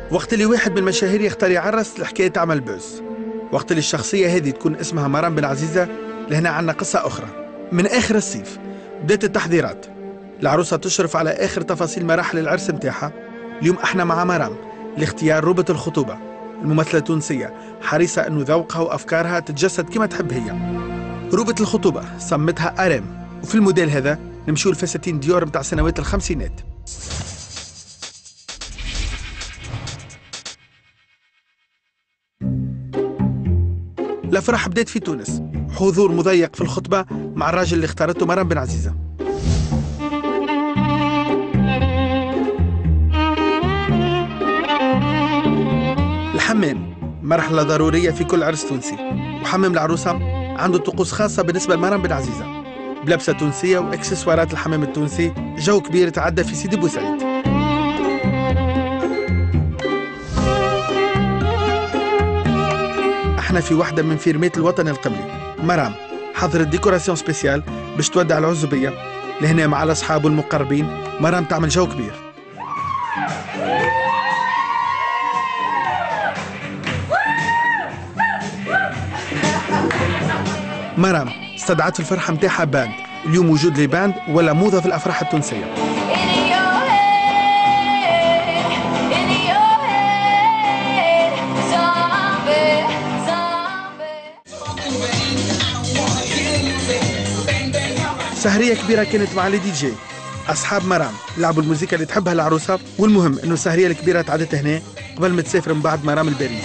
وقت اللي واحد من المشاهير يختار يعرس الحكاية تعمل بوز. وقت اللي الشخصية هذه تكون اسمها مرام بن عزيزة، لهنا عنا قصة أخرى. من آخر الصيف بدأت التحضيرات، العروسة تشرف على آخر تفاصيل مراحل العرس متاعها. اليوم احنا مع مرام لاختيار روبة الخطوبة، الممثلة التونسية حريصة أنه ذوقها وأفكارها تتجسد كما تحب هي. روبة الخطوبة صمتها آرام، وفي الموديل هذا نمشيو الفساتين ديور متاع سنوات الخمسينات. الأفراح بدات في تونس، حضور مضيق في الخطبة مع الراجل اللي اختارته مرام بن عزيزة. الحمام مرحلة ضرورية في كل عرس تونسي، وحمام العروسة عنده طقوس خاصة بالنسبة لمرام بن عزيزة، بلبسة تونسية وإكسسوارات الحمام التونسي، جو كبير تعدى في سيدي بوسعيد. احنا في واحدة من فيرمات الوطن القبلي. مرام حضرت ديكوراسيون سبيسيال باش تودع العزوبية لهنا مع الأصحاب والمقربين. مرام تعمل جو كبير. مرام استدعت في الفرحة متاعها باند. اليوم وجود لي باند ولا موضة في الأفراح التونسية. سهرية كبيرة كانت مع لي دي جي. أصحاب مرام لعبوا الموسيقى اللي تحبها العروسة، والمهم إنه السهرية الكبيرة تعدت هنا قبل ما تسافر من بعد مرام لباريس.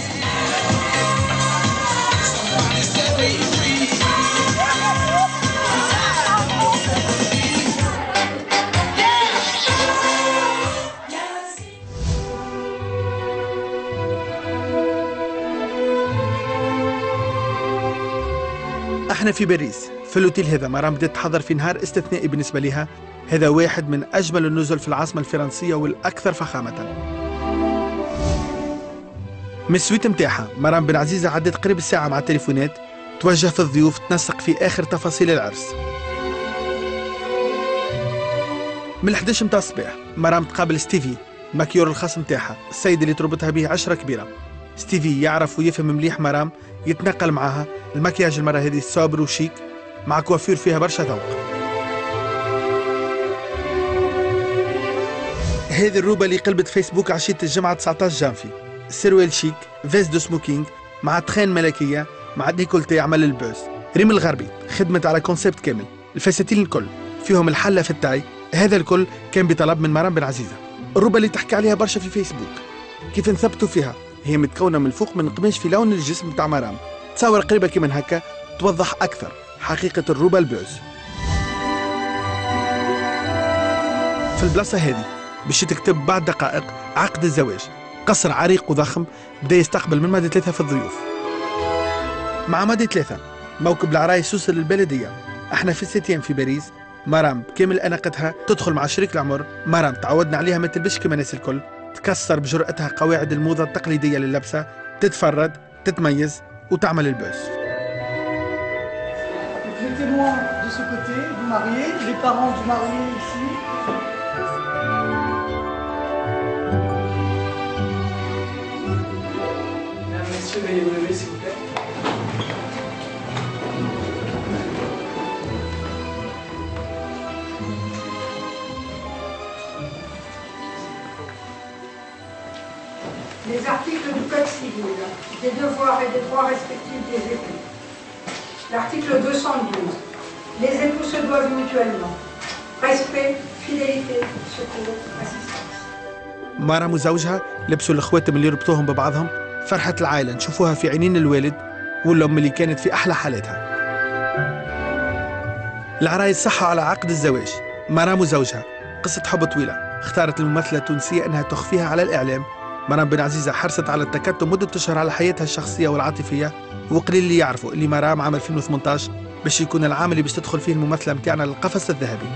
احنا في باريس في الاوتيل هذا. مرام بدات تحضر في نهار استثنائي بالنسبه لها، هذا واحد من اجمل النزل في العاصمه الفرنسيه والاكثر فخامه. من السويت متاعها مرام بن عزيزه عدت قريب الساعه مع التليفونات، توجه في الضيوف، تنسق في اخر تفاصيل العرس. من 11 متاع الصباح مرام تقابل ستيفي الماكيور الخاص متاعها، السيد اللي تربطها به عشرة كبيره. ستيفي يعرف ويفهم مليح مرام، يتنقل معها. المكياج المرة هذه صابر وشيك مع كوافير فيها برشا ذوق. هذه الروبة اللي قلبت فيسبوك عشية الجمعة 19 جانفي، سروال شيك، فيست دو سموكينج مع تخان ملكية مع ديكولتي عمل البوز. ريم الغربي خدمت على كونسيبت كامل، الفساتين الكل فيهم الحلة في التاي، هذا الكل كان بطلب من مرام بن عزيزة. الروبة اللي تحكي عليها برشا في فيسبوك، كيف نثبتوا فيها هي متكونة من الفوق من قماش في لون الجسم بتاع مرام، تصور قريبة كيما هكا توضح أكثر حقيقة الروبة البوز. في البلاصة هذه باش تكتب بعد دقائق عقد الزواج. قصر عريق وضخم بدا يستقبل من مادة 3 في الضيوف. مع مادة 3 موكب العرايس يوصل للبلدية. احنا في الستيام في باريس. مرام بكامل أناقتها تدخل مع شريك العمر. مرام تعودنا عليها ما تلبسش كما الناس الكل، تكسر بجرأتها قواعد الموضة التقليدية لللبسة، تتفرد، تتميز وتعمل البوز. Les témoins de ce côté, du marié, les parents du marié ici. Mesdames, Messieurs, veuillez vous lever s'il vous plaît. Les articles du Code civil, des devoirs et des droits respectifs des époux. L'article 212. Les époux se doivent mutuellement. Respect, fidélité, secours, assistance. مرام وزوجها لبسوا الخواتم اللي يربطوهم ببعضهم. فرحة العائلة نشوفوها في عينين الوالد والأم اللي كانت في أحلى حالاتها. العرايس صحوا على عقد الزواج. مرام وزوجها قصة حب طويلة، اختارت الممثلة التونسية أنها تخفيها على الإعلام. مرام بن عزيزة حرصت على التكتم مدة أشهر على حياتها الشخصية والعاطفية، وقليل اللي يعرفوا اللي مرام عام 2018 باش يكون العام اللي باش تدخل فيه الممثلة متاعنا للقفص الذهبي.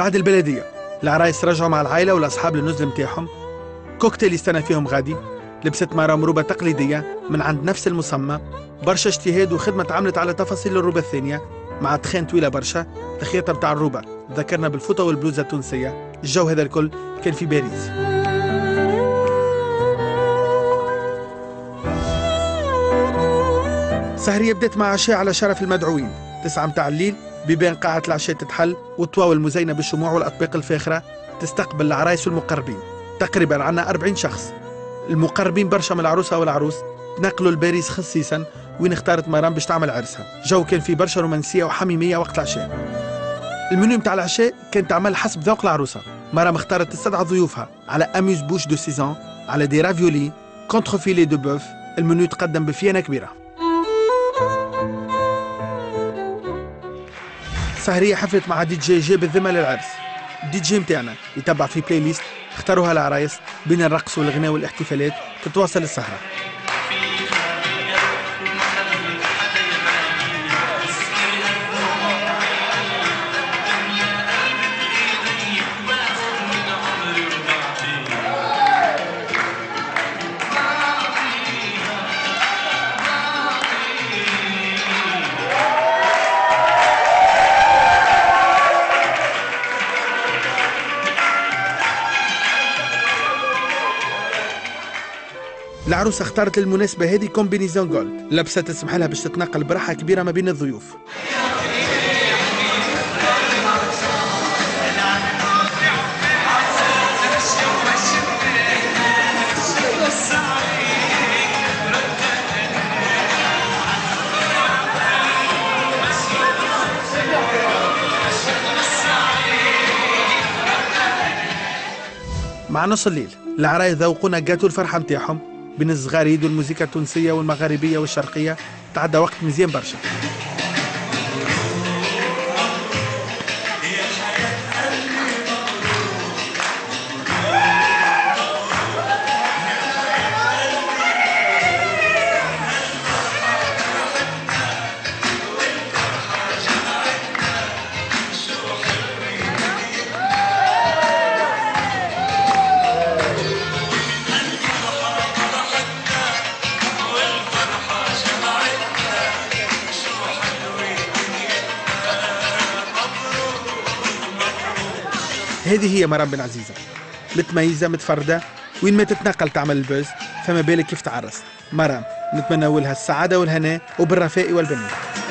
بعد البلدية العرايس رجعوا مع العائلة والأصحاب للنزل متاعهم. كوكتيل يستنى فيهم غادي. لبست مرام روبة تقليدية من عند نفس المصمم. برشا اجتهاد وخدمة تعملت على تفاصيل الروبة الثانية مع تخان طويلة برشا. الخياطة بتاع الروبة ذكرنا بالفوطة والبلوزة التونسية. الجو هذا الكل كان في باريس. سهرية بدات مع عشاء على شرف المدعوين. 9 متاع الليل بيبان قاعة العشاء تتحل والطواول المزينة بالشموع والأطباق الفاخرة تستقبل العرايس والمقربين. تقريبا عنا 40 شخص. المقربين برشا من العروسة والعروس تنقلوا لباريس خصيصا وين اختارت مرام باش تعمل عرسها. جو كان فيه برشا رومانسية وحميمية وقت العشاء. المنيو متاع العشاء كان تعمل حسب ذوق العروسة. مرام اختارت تستدعى ضيوفها على أميوز بوش دو سيزون، على دي رافيولي، كونترفيلي دو بوف. المنيو تقدم بفيانة كبيرة. سهرية حفلت مع دي جي جاب الذمة للعرس. الدي جي متاعنا يتبع في بلاي ليست اختاروها العرايس. بين الرقص والغناء والاحتفالات تتواصل السهرة. العروسة اختارت للمناسبة هذه كومبينيزون جولد، لبسة تسمح لها باش تتنقل براحة كبيرة ما بين الضيوف. مع نص الليل العرايس ذوقونا جاتو الفرحة متاعهم بين الزغاريد والموسيقى التونسية والمغاربية والشرقية. تعدى وقت مزيان برشا. هذه هي مرام بن عزيزة، متميزة متفردة، وين ما تتنقل تعمل البوز. فما بالك كيف تعرس. مرام نتمنى لها السعادة والهناء وبالرفاء والبنين.